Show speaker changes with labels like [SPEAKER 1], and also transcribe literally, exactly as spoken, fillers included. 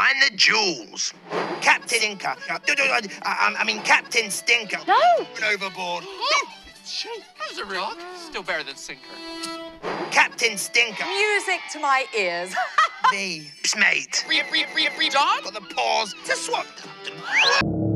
[SPEAKER 1] find the jewels. Captain Inca. I, I, I mean, Captain Stinker.
[SPEAKER 2] No.
[SPEAKER 1] Overboard.
[SPEAKER 3] Shit, that was a real. Still better than sinker.
[SPEAKER 1] Captain Stinker.
[SPEAKER 2] Music to my ears.
[SPEAKER 1] The mate.
[SPEAKER 3] Free, free, free, free, John?
[SPEAKER 1] Got the paws to swap, Captain.